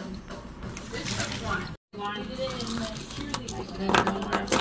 This is one. Wanted it in the cheerleader.